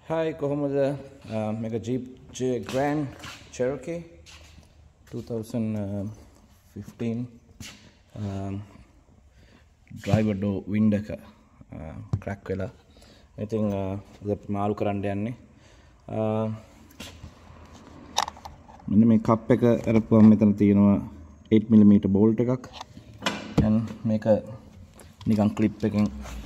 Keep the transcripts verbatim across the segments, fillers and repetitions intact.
Hi, කොහොමද මේක Jeep Grand Cherokee twenty fifteen um, driver door window එක crack වෙලා. ඉතින් අද මාරු කරන්න යන්නේ. මෙන්න මේ කප් එක අරපුවම මෙතන තියෙනවා eight millimeter bolt එකක්. and මේක නිකන් clip එකෙන්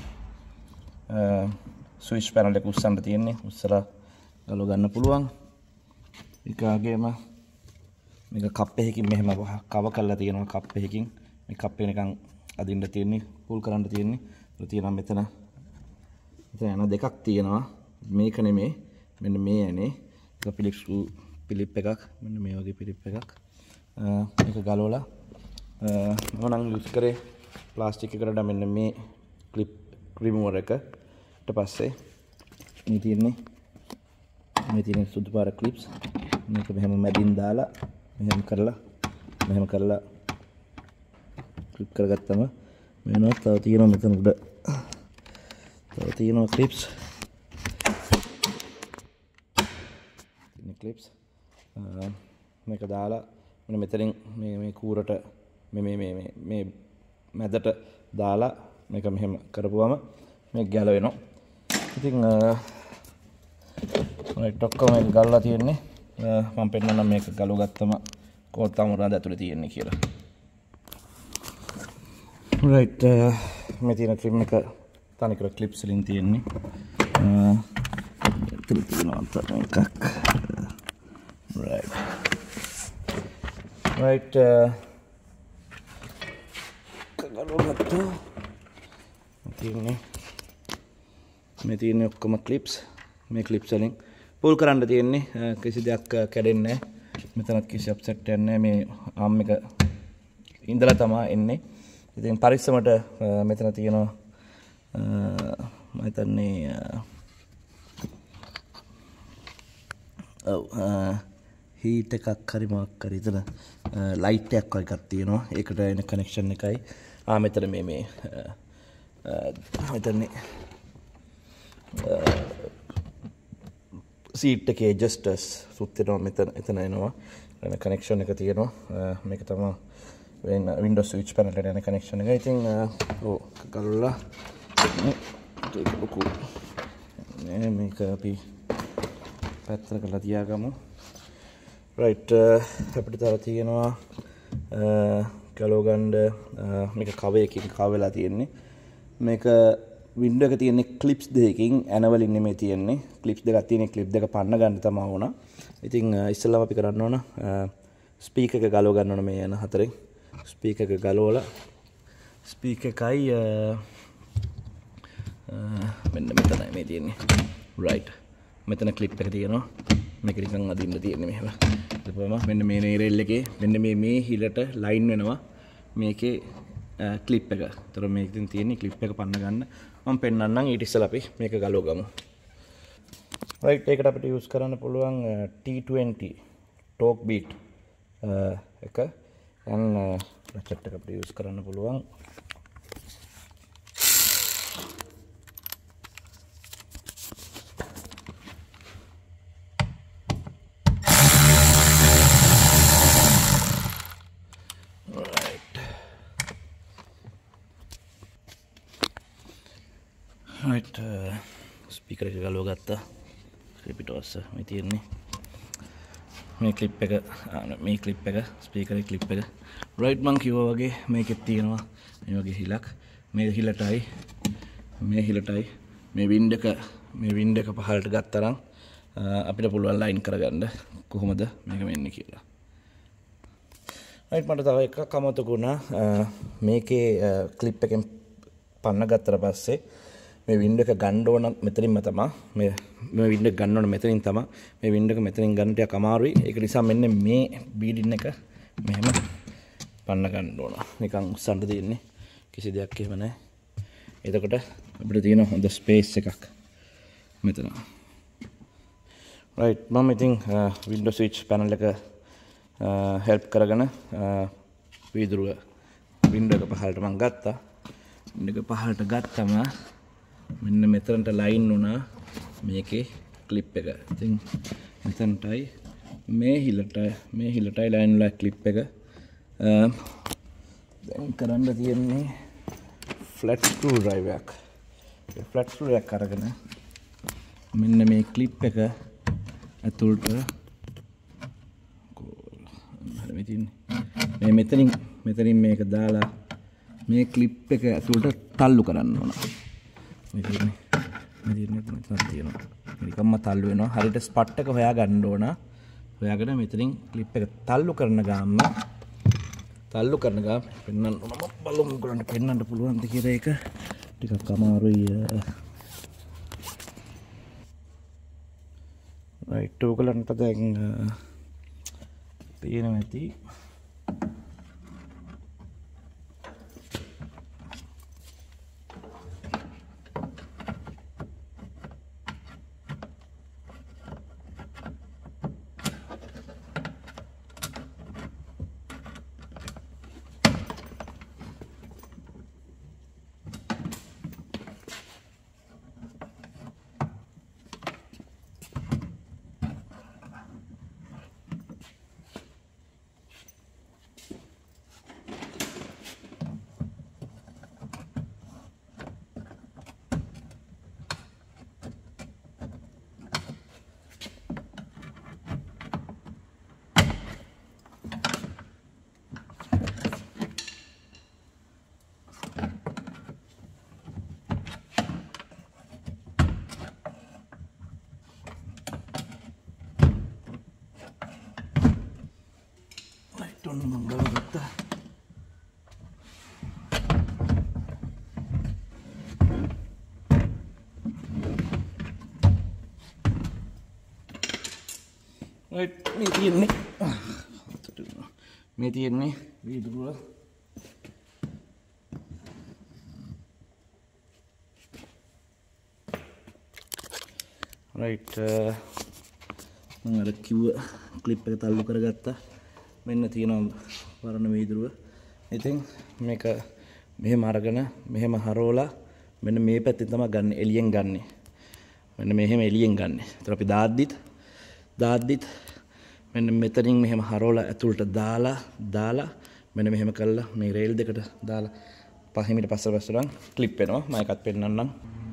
switch panel එක උස්සන්න තියෙන්නේ. උස්සලා ගලව ගන්න පුළුවන්. ඒකගේම මේක කප් එකකින් මෙහෙම කව කරලා තියෙනවා කප් එකකින්. මේ කප් එක නිකන් අදින්න තියෙන්නේ, පුල් කරන්න තියෙන්නේ. ඒක තියෙනවා මෙතන. මෙතන යන දෙකක් තියෙනවා. මේක නෙමෙයි. මෙන්න මේ යන්නේ. ඒක පිලිප් ස්ක්‍රූ පිලිප් එකක්. මෙන්න මේ වගේ පිලිප් එකක්. මේක ගලවලා මම නම් යූස් කරේ ප්ලාස්ටික් එකකට මෙන්න මේ ක්ලිප් රිමූවර් එක. ඊට පස්සේ මේ තියෙන්නේ මේ තියෙන සුදු පාර ක්ලිප්ස්. මේක මෙහෙම මැදින් දාලා මෙහෙම කරලා මෙහෙම කරලා ක්ලිප් කරගත්තම මෙන්නත් තව තියෙනවා මෙතන උඩ තව තියෙනවා ක්ලිප්ස්. තියෙන ක්ලිප්ස් මේක දාලා මෙන්න මෙතනින් මේ මේ කූරට මේ මේ මේ මේ මැදට දාලා මේක මෙහෙම කරපුවම මේක ගැලවෙනවා. ඉතින් රයිට් ඔක්කොම මේක ගල්ලා තියෙන්නේ. මම පෙන්නන්නම් මේක ගලව ගත්තම කොහොමද මොනවද ඇතුලේ තියෙන්නේ කියලා. රයිට් මේ තියෙන ක්‍රීම් එක තනිකර ක්ලිප්ස් වලින් තියෙන්නේ. ඇතුලේ තියෙනවා තව එකක්. රයිට් රයිට් ගලව ගත්තා. තියෙන්නේ මේ තියෙන්නේ ඔක්කොම ක්ලිප්ස්. මේ ක්ලිප්ස් වලින් පුල් කරන්න තියෙන්නේ. කිසි දෙයක් කැඩෙන්නේ නැහැ. මෙතනත් කිසි අප්සෙට් එකක් නැහැ. මේ ආම් එක ඉඳලා තමයි එන්නේ. ඉතින් පරිස්සමට මෙතන තියෙනවා මම හිතන්නේ ඔව් හීට් එකක් හරි මොකක් හරි එතන ලයිට් එකක් වගේ එකක් තියෙනවා. ඒකට එන කනෙක්ෂන් එකයි ආ මෙතන මේ මේ මෙතන සීට් එකේ ඇඩ්ජස්ටර්ස් සුත්තේනවා මෙතන එතන එනවා. එන කනෙක්ෂන් එක තියෙනවා. මේක තමයි වෙන වින්ඩෝස් ස්විච් පැනල් එකට යන කනෙක්ෂන් එක. ඉතින් ඔව් ගලවලා ඒක ලොකු නේ මේක අපි පැත්තකට කරලා තියාගමු. රයිට් අපිට තව තියෙනවා ගලව ගන්න මේක කව එකකින් කව වෙලා තියෙන්නේ. මේක වින්ඩෝ එක තියෙන්නේ ක්ලිප්ස් දෙකකින් ඇනවලින් නෙමෙයි තියෙන්නේ. ක්ලිප්ස් දෙකක් තියෙන්නේ. ක්ලිප් දෙක පන්න ගන්න තමයි ඕන. ඉතින් ඉස්සෙල්ලාම අපි කරන්න ඕන ස්පීකර් එක ගලව ගන්න ඕන මේ යන හතරෙන්. ස්පීකර් එක ගලවලා ස්පීකර් එකයි මෙන්න මෙතනයි මේ තියෙන්නේ. රයිට්. මෙතන ක්ලිප් එක තියෙනවා. මේක නිකන් අදින්න තියෙන්නේ මෙහෙම. ඊපස්ම මෙන්න මේ රේල් එකේ මෙන්න මේ මේ හිලට ලයින් වෙනවා මේකේ ක්ලිප් එක. ඒතර මේකෙන් තියෙන්නේ ක්ලිප් එක පන්න ගන්න. මම පෙන්නන්නම් ඊට ඉස්සෙල්ලා අපි මේක ගලව ගමු. රයිට් ඒකට අපිට යූස් කරන්න පුළුවන් T twenty talk beat එක and රැකට් එක අපිට යූස් කරන්න පුළුවන්. රයිට් ස්පීකර් එක ගලව ගත්තා. රිපීටර්ස් මේ තියෙන්නේ. මේ ක්ලිප් එක මේ ක්ලිප් එක ස්පීකරේ ක්ලිප් එක. රයිට් මං කිව්වා වගේ මේකෙත් තියෙනවා මේ වගේ හිලක්. මේ හිලටයි මේ හිලටයි මේ වින්ඩ් එක මේ වින්ඩ් එක පහළට ගත්තරම් අපිට පුළුවන් ලයින් කරගන්න කොහොමද මේක වෙන්නේ කියලා. රයිට් මට තව එකක් අමතකුණා. මේකේ ක්ලිප් එකෙන් පන්න ගත්තට පස්සේ මේ වින්ඩෝ එක ගන්න ඕන මෙතනින්ම තමයි මේ මේ වින්ඩෝ එක ගන්න ඕන මෙතනින් තමයි මේ වින්ඩෝ එක මෙතනින් ගන්න ටිකක් අමාරුයි. ඒක නිසා මෙන්න මේ බීඩින් එක මෙහෙම පන්න ගන්න ඕන. නිකන් උස්සන්න තියෙන්නේ. කිසි දෙයක් එහෙම නැහැ. එතකොට අපිට තියෙන හොඳ ස්පේස් එකක් මෙතන. රයිට් මම ඉතින් වින්ඩෝ ස්විච් පැනල් එක හෙල්ප් කරගෙන වීදුරුව වින්ඩෝ එක පහළට මම ගත්තා. වින්ඩෝ එක පහළට ගත්තම මෙන්න මෙතනට ලයින් වුණා මේකේ ක්ලිප් එක. ඉතින් මෙතනටයි මේ හිලට මේ හිලටයි ලයින් වල ක්ලිප් එක. දැන් කරන්න තියෙන්නේ ෆ්ලැට් ස්ක්‍රූ ඩ්‍රයිවර් එකක්. ඒ ෆ්ලැට් ස්ක්‍රූ එකක් අරගෙන මෙන්න මේ ක්ලිප් එක ඇතුළට මේ මෙතනින් මෙතනින් මේක දාලා මේ ක්ලිප් එක ඇතුළට තල්ලු කරන්න ඕන. මෙතන මෙතන මෙතන තියෙනවා. නිකම්ම තල්ලු වෙනවා. හරියට ස්පට් එක හොයා ගන්න ඕන. හොයාගෙන මෙතනින් ක්ලිප් එක තල්ලු කරන ගාම තල්ලු කරන ගාම පෙන්වන්න ඕන. බලමු කරන්න පෙන්වන්න පුළුවන්ද කියලා ඒක ටිකක් අමාරුයි. රයිට් ඔයගලන්ට දැන් පේනවා ඇති. ඔන්න මම ගත්තා. රයිට් මේ තියෙන්නේ මේ තියෙන්නේ වීදුරුව. රයිට් මම අර කිව්ව ක්ලිප් එක තල්ලු කරගත්තා. මෙන්න තියෙනවා වරණ වීදුරුව. ඉතින් මේක මෙහෙම අරගෙන මෙහෙම හරවලා මෙන්න මේ පැත්තෙන් තමයි ගන්න එළියෙන් ගන්නෙ. මෙන්න මෙහෙම එළියෙන් ගන්නෙ. ඒතර අපි දාද්දිත් දාද්දිත් මෙන්න මෙතනින් මෙහෙම හරවලා ඇතුළට දාලා දාලා මෙන්න මෙහෙම කරලා මේ රේල් දෙකට දාලා පහින් පස්සට පස්සට ක්ලිප් වෙනවා. මම එකත් පෙන්නන්නම්.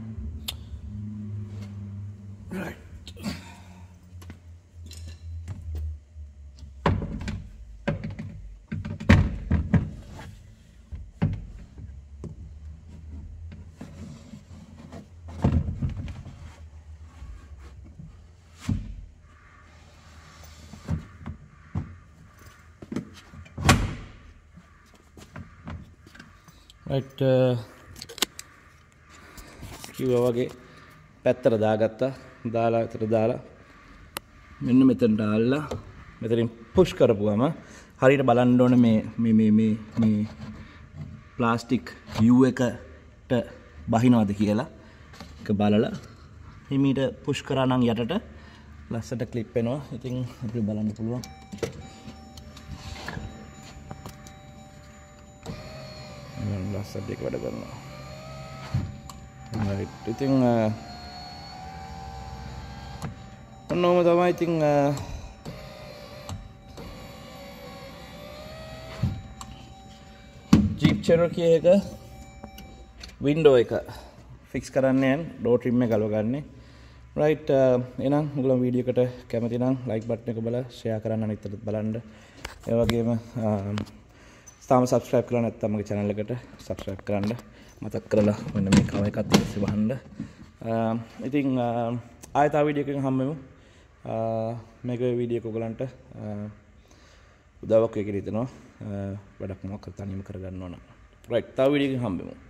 right right කිව්වා වගේ පැත්තට දාගත්තා. දාලා අතට දාලා මෙන්න මෙතනට ආල්ලා මෙතනින් පුෂ් කරපුවම හරියට බලන්න ඕනේ මේ මේ මේ මේ මේ ප්ලාස්ටික් යූ එකට බහිනවද කියලා. ඒක බලලා හිමීට පුෂ් කරා නම් යටට ලස්සට ක්ලිප් වෙනවා. ඉතින් අපිට බලන්න පුළුවන්. ලස්සට එක වැඩ කරනවා. right ඉතින් ඔන්නෝම තමයි. ඉතින් Jeep Cherokee එක window එක fix කරන්න යන door trim එක ගලවගන්නේ. right එහෙනම් ඔයගොල්ලෝ වීඩියෝ එකට කැමති නම් like button එක බලලා share කරන්න අනිත් අතට බලන්න. ඒ වගේම තාම subscribe කරලා නැත්නම් මගේ channel එකට subscribe කරන්න මතක් කරලා මෙන්න මේ කව එකත් ඉස්සේ වහන්න. ඉතින් ආයෙත් ආ වීඩියෝ එකකින් හම්බෙමු. මේක වීඩියෝ එක ඔයගලන්ට උදව්වක් වෙයි කියලා හිතනවා. වැඩක් මොකක් හරි තනියම කරගන්න ඕන. right තව වීඩියෝ එකකින් හම්බෙමු.